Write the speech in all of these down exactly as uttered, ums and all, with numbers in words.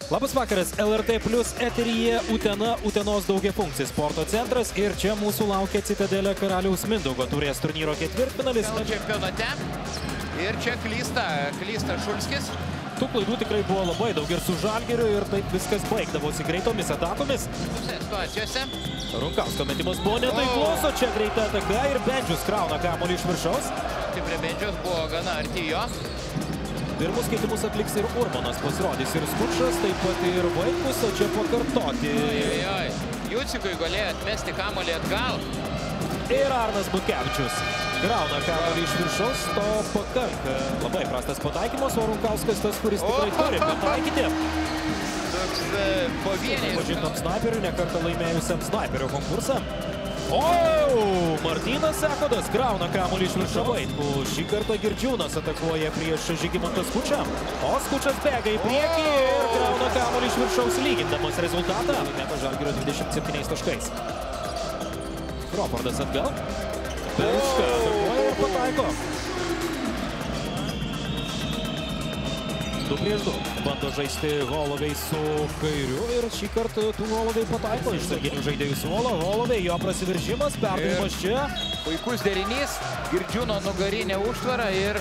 Labas vakaras, L R T Plus eteryje Utena, Utenos daugiafunkcis sporto centras ir čia mūsų laukia Citadelė Karaliaus Mindaugo taurės turnyro ketvirtfinalis. Čempionate ir čia klysta, klysta Šulskis. Tų klaidų tikrai buvo labai daug ir su Žalgiriu ir taip viskas baigdavosi greitomis atakomis. Situacijose. Runkausko metimas buvo netaiklus, o čia greita ataka ir Bendžius krauna kamuolį iš viršaus. Stipriai Bendžius buvo gana arti jo. Pirmus keitimus atliks ir Urbanas, pasirodys ir Skučas, taip pat ir Vaikus, o čia pakartoti. Ojojoj, Jucikui galėjo atmesti kamuolį atgal. Ir Arnas Butkevičius krauna kamuolį iš viršaus, to pakanka. Labai prastas pataikymas, o Runkauskas tas, kuris tikrai turi pataikyti. Toks pavieniai. Pažintam snaiperiu, nekartą laimėjusiam snaiperio konkursą. O, Martynas Sekodas krauna kamuolį iš viršaus. Vaitkų šį kartą Girdžiūnas atakuoja prieš Žygimantą Skučą. O Skučas bėga į priekį ir krauna kamuolį iš viršaus lygindamas rezultatą. Laimėta Žalgirio dvidešimt septyniais taškais. Crawfordas atgal. Beliška atakuoja ir pataiko. Du prieš du. Bando žaisti Holovei su kairiu ir šį kartą tų Holovei pataiko iš sarginių žaidėjų suolo. Holovei, jo prasiveržimas, perdavimas čia. Puikus derinys, Girdžiūno nugarinė užtvara ir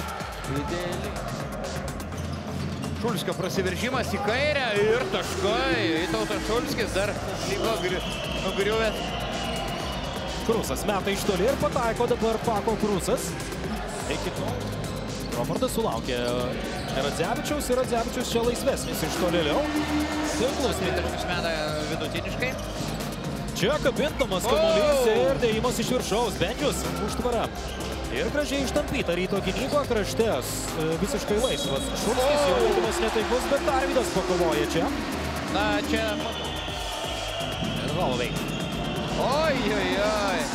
Šulskio prasiveržimas į kairę ir taškai. Vytautas Šulskis dar liko nugriuvęs. Krusas meta iš toli ir pataiko dabar Pako Krusas. Iki tol. Crawfordas sulaukė Radzevičiaus ir Radzevičius čia laisvesnis iš tolėliau. Taiklus Mitričius meta vidutiniškai. Čia kabintamas kamuolys ir dėjimas iš viršaus. Bendžius užtvara. Ir gražiai ištampyta ryto gynyba kraštes. Visiškai laisvas. Šulskis jau įdimas netaikus, bet Arvydas pakovoja čia. Na, čia... Ir Holovei. Oi, oi, oi.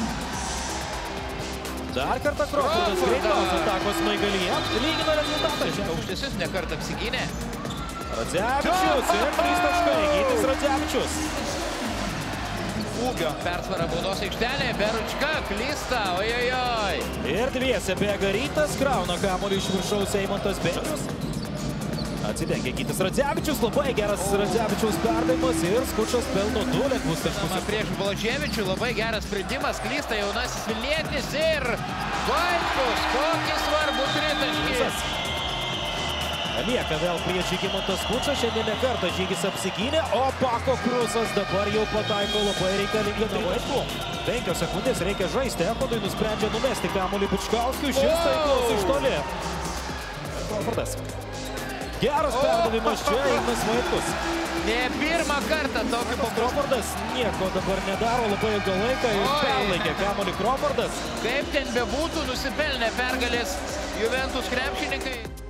Dar kartą Crawfordas greitos atakos smaigalyje. Lygina rezultatą. Aukštesnius nekart apsigynė. Radzevičius ir trys taškai. Gytis Radzevičius. Ūgio persvara baudos aikštelė. Beručka klysta. Ojojoj. Ir dviese bėga Rytas. Krauna kamuolį iš viršaus Eimantas Bendžius. Atsidengia Gytis Radzevičius. Labai geras Radzevičiaus perdavimas ir Skučas pelno du lengvus taškus. Prieš Blaževičių labai geras sprendimas. Klysta jaunasis Vilnietis ir Vaitkus. Kokį svarbų tritaškį. Lieka vėl prieš Žygimantas Skučą. Šiandien ne kartą Žygis apsigynė, o Pako Krusas dabar jau pataiko labai reikalingą tritaškų. Penkios sekundės reikia žaisti. Echodui nusprendžia numesti kamuolį Bučkauskiui. Šis taiklus iš toli. Crawfordas. Geras perdavimas čia, Ignas Vaitkus. Ne pirmą kartą tokį paprastą. Crawfordas nieko dabar nedaro, labai ilgą laiką ir perlaikė kamuolį Crawfordas. Kaip ten bebūtų, nusipelnė pergalės Juventus krepšininkai.